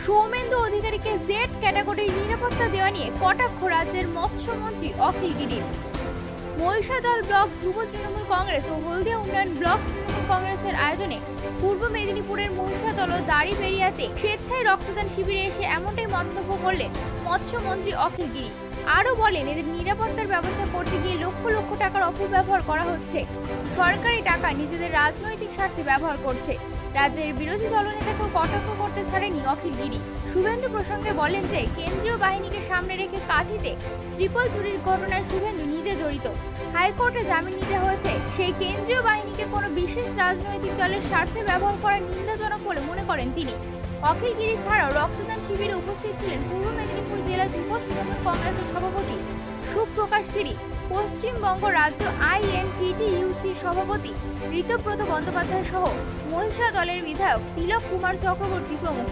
সৌমেন্দু অধিকারীকে জেড ক্যাটাগরির নিরাপত্তা দেওয়া নিয়ে কটাক্ষ রাজ্যের মৎস্যমন্ত্রী অখিল গিরির। মহিষাদল ব্লক যুব তৃণমূল কংগ্রেস ও হলদিয়া উন্নয়ন ব্লক তৃণমূল কংগ্রেসের আয়োজনে পূর্ব মেদিনীপুরের মহিষাদল ও দাড়িবেড়িয়াতে স্বেচ্ছায় রক্তদান শিবিরে এসে এমনটাই মন্তব্য করলেন মৎস্যমন্ত্রী অখিল গিরি। আরও বলেন, এদের নিরাপত্তার ব্যবস্থা করতে গিয়ে লক্ষ লক্ষ টাকার অপব্যবহার করা হচ্ছে। সরকারি টাকা নিজেদের রাজনৈতিক স্বার্থে ব্যবহার করছে। রাজ্যের বিরোধী দলনেতাকেও কটাক্ষ করতে ছাড়েনি অখিল গিরি। শুভেন্দু প্রসঙ্গে বলেন যে কেন্দ্রীয় বাহিনীকে সামনে রেখে কাঁথিতে ট্রিপল চুরির ঘটনায় শুভেন্দু নিজে জড়িত। হাইকোর্টে জামিন নিতে হয়েছে। সেই কেন্দ্রীয় বাহিনীকে কোনো বিশেষ রাজনৈতিক দলের স্বার্থে ব্যবহার করা নিন্দাজনক বলে মনে করেন তিনি। অখিল গিরি ছাড়াও রক্তদান শিবিরে উপস্থিত ছিলেন পূর্ব মেদিনীপুর জেলা যুব তৃণমূল কংগ্রেসের সভাপতি সুপ্রকাশ গিরি, পশ্চিমবঙ্গ রাজ্য INTTUC-র সভাপতি ঋতব্রত বন্দ্যোপাধ্যায় সহ মহিষা দলের বিধায়ক তিলক কুমার চক্রবর্তী প্রমুখ।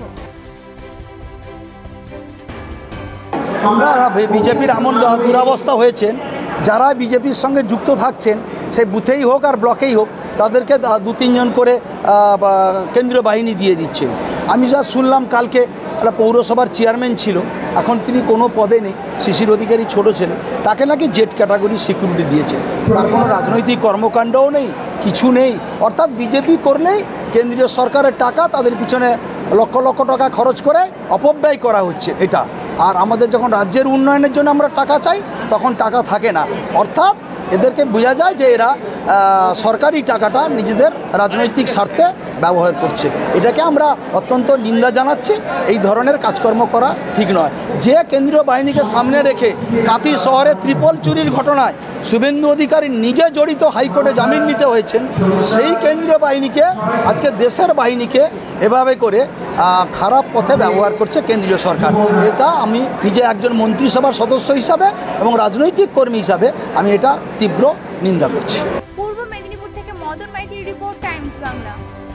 আমরা বিজেপির এমন দুরবস্থা হয়েছে, যারা বিজেপির সঙ্গে যুক্ত থাকছেন, সে বুথেই হোক আর ব্লকেই হোক, তাদেরকে 2-3 জন করে কেন্দ্রীয় বাহিনী দিয়ে দিচ্ছেন। আমি যা শুনলাম, কালকে একটা পৌরসভার চেয়ারম্যান ছিল, এখন তিনি কোনো পদে নেই, শিশির অধিকারী ছোট ছেলে, তাকে নাকি জেড ক্যাটাগরি সিকিউরিটি দিয়েছে। তার কোনো রাজনৈতিক কর্মকাণ্ডও নেই, কিছু নেই। অর্থাৎ বিজেপি করলেই কেন্দ্রীয় সরকারের টাকা তাদের পিছনে লক্ষ লক্ষ টাকা খরচ করে অপব্যয় করা হচ্ছে এটা। আর আমাদের যখন রাজ্যের উন্নয়নের জন্য আমরা টাকা চাই, তখন টাকা থাকে না। অর্থাৎ এদেরকে বোঝা যায় যে এরা সরকারি টাকাটা নিজেদের রাজনৈতিক স্বার্থে ব্যবহার করছে। এটাকে আমরা অত্যন্ত নিন্দা জানাচ্ছি। এই ধরনের কাজকর্ম করা ঠিক নয়। যে কেন্দ্রীয় বাহিনীকে সামনে রেখে কাঁথি শহরে ট্রিপল চুরির ঘটনায় শুভেন্দু অধিকারী নিজে জড়িত, হাইকোর্টে জামিন নিতে হয়েছেন, সেই কেন্দ্রীয় বাহিনীকে, আজকে দেশের বাহিনীকে এভাবে করে খারাপ পথে ব্যবহার করছে কেন্দ্রীয় সরকার। এটা আমি নিজে একজন মন্ত্রিসভার সদস্য হিসাবে এবং রাজনৈতিক কর্মী হিসাবে আমি এটা তীব্র নিন্দা করছি। পূর্ব মেদিনীপুর থেকে মদন মাইতির রিপোর্ট, টাইমস বাংলা।